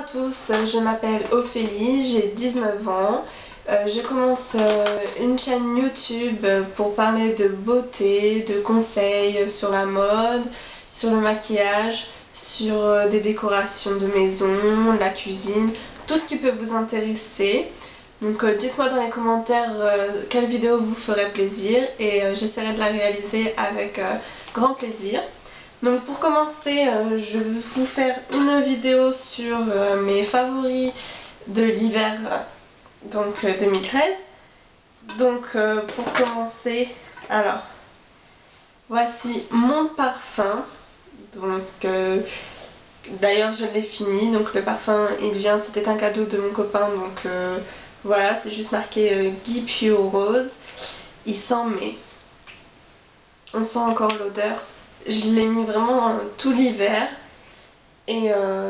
tous, je m'appelle Ophélie, j'ai 19 ans. Je commence une chaîne YouTube pour parler de beauté, de conseils sur la mode, sur le maquillage, sur des décorations de maison, la cuisine, tout ce qui peut vous intéresser. Donc dites-moi dans les commentaires quelle vidéo vous ferait plaisir et j'essaierai de la réaliser avec grand plaisir. Donc pour commencer, je vais vous faire une vidéo sur mes favoris de l'hiver 2013. Donc pour commencer, alors voici mon parfum. Donc d'ailleurs je l'ai fini, donc le parfum il vient, c'était un cadeau de mon copain, donc voilà, c'est juste marqué Guy Pio Rose. Il sent, mais on sent encore l'odeur. Je l'ai mis vraiment tout l'hiver et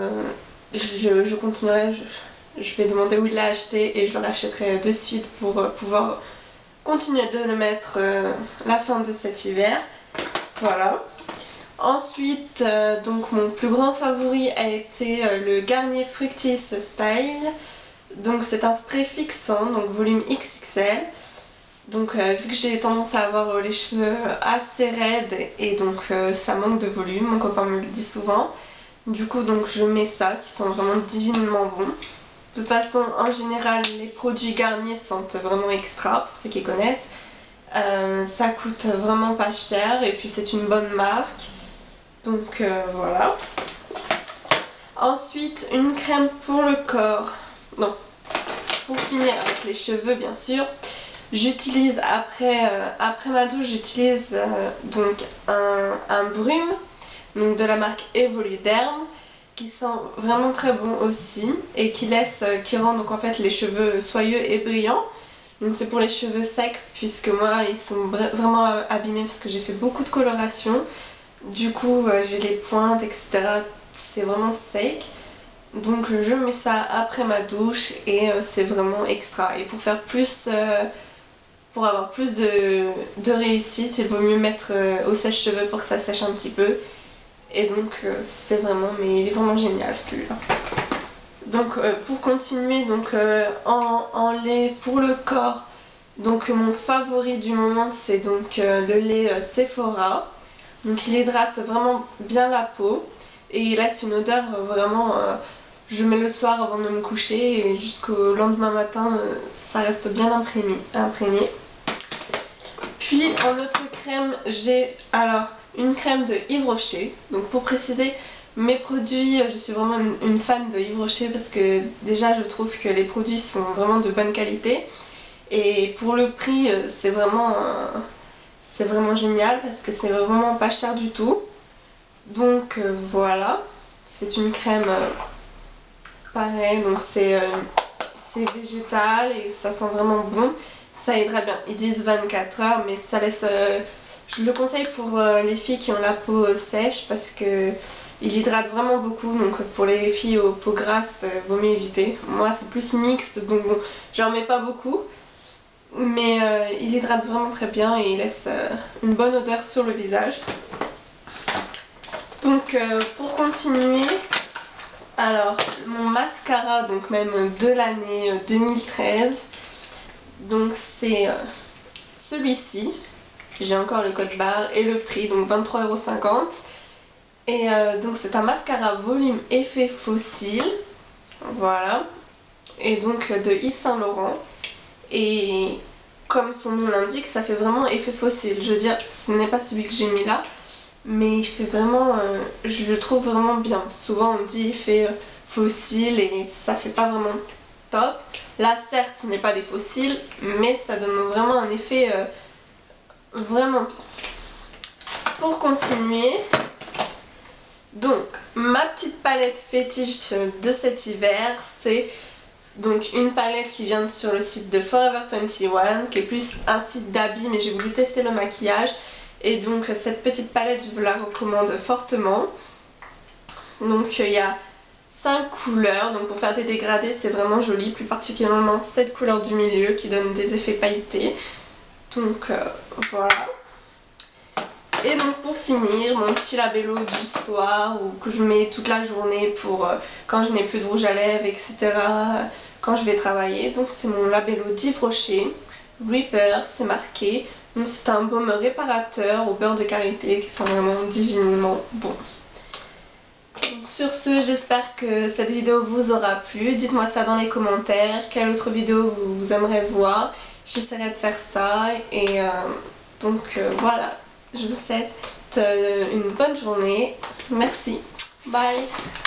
je continuerai, je vais demander où il l'a acheté et je le rachèterai de suite pour pouvoir continuer de le mettre la fin de cet hiver. Voilà. Ensuite, donc mon plus grand favori a été le Garnier Fructis Style. Donc c'est un spray fixant, donc volume XXL. Donc vu que j'ai tendance à avoir les cheveux assez raides et donc ça manque de volume, mon copain me le dit souvent. Du coup donc je mets ça qui sent vraiment divinement bon. De toute façon en général les produits Garnier sentent vraiment extra pour ceux qui connaissent. Ça coûte vraiment pas cher et puis c'est une bonne marque. Donc voilà. Ensuite une crème pour le corps. Non, pour finir avec les cheveux bien sûr. J'utilise après ma douche, j'utilise donc un brume donc de la marque Evoluderm qui sent vraiment très bon aussi et qui rend donc en fait les cheveux soyeux et brillants. Donc c'est pour les cheveux secs puisque moi ils sont vraiment abîmés parce que j'ai fait beaucoup de coloration. Du coup j'ai les pointes etc. C'est vraiment sec. Donc je mets ça après ma douche et c'est vraiment extra. Et pour faire plus... Pour avoir plus de réussite, il vaut mieux mettre au sèche-cheveux pour que ça sèche un petit peu. Et donc c'est vraiment, mais il est vraiment génial celui-là. Donc pour continuer, donc en lait pour le corps, donc mon favori du moment c'est donc le lait Sephora. Donc il hydrate vraiment bien la peau et il laisse une odeur vraiment... je mets le soir avant de me coucher et jusqu'au lendemain matin ça reste bien imprégné. Puis en autre crème, j'ai alors une crème de Yves Rocher. Donc pour préciser, mes produits, je suis vraiment une fan de Yves Rocher parce que déjà je trouve que les produits sont vraiment de bonne qualité. Et pour le prix, c'est vraiment génial parce que c'est vraiment pas cher du tout. Donc voilà, c'est une crème pareil, donc c'est végétal et ça sent vraiment bon. Ça hydrate bien, ils disent 24 heures mais ça laisse... je le conseille pour les filles qui ont la peau sèche parce que il hydrate vraiment beaucoup, donc pour les filles aux peaux grasses, vaut mieux éviter. Moi c'est plus mixte donc bon, j'en mets pas beaucoup mais il hydrate vraiment très bien et il laisse une bonne odeur sur le visage. Donc pour continuer, alors mon mascara donc même de l'année 2013. Donc c'est celui-ci, j'ai encore le code barre et le prix, donc 23,50 €. Et donc c'est un mascara volume effet fossile, voilà, et donc de Yves Saint Laurent. Et comme son nom l'indique, ça fait vraiment effet fossile, je veux dire, ce n'est pas celui que j'ai mis là, mais il fait vraiment, je le trouve vraiment bien. Souvent on dit effet fossile et ça fait pas vraiment top. Là certes ce n'est pas des fossiles mais ça donne vraiment un effet vraiment bien. Pour continuer, donc ma petite palette fétiche de cet hiver, c'est donc une palette qui vient sur le site de Forever 21 qui est plus un site d'habits mais j'ai voulu tester le maquillage et donc cette petite palette je vous la recommande fortement. Donc il y a 5 couleurs, donc pour faire des dégradés c'est vraiment joli, plus particulièrement cette couleur du milieu qui donne des effets pailletés. Donc voilà. Et donc pour finir, mon petit labello du soir ou que je mets toute la journée pour quand je n'ai plus de rouge à lèvres, etc. Quand je vais travailler. Donc c'est mon labello d'Yves Rocher, Reaper, c'est marqué. Donc c'est un baume réparateur au beurre de karité qui sent vraiment divinement bon. Donc sur ce, j'espère que cette vidéo vous aura plu. Dites-moi ça dans les commentaires. Quelle autre vidéo vous aimeriez voir. J'essaierai de faire ça. Et voilà. Je vous souhaite une bonne journée. Merci. Bye.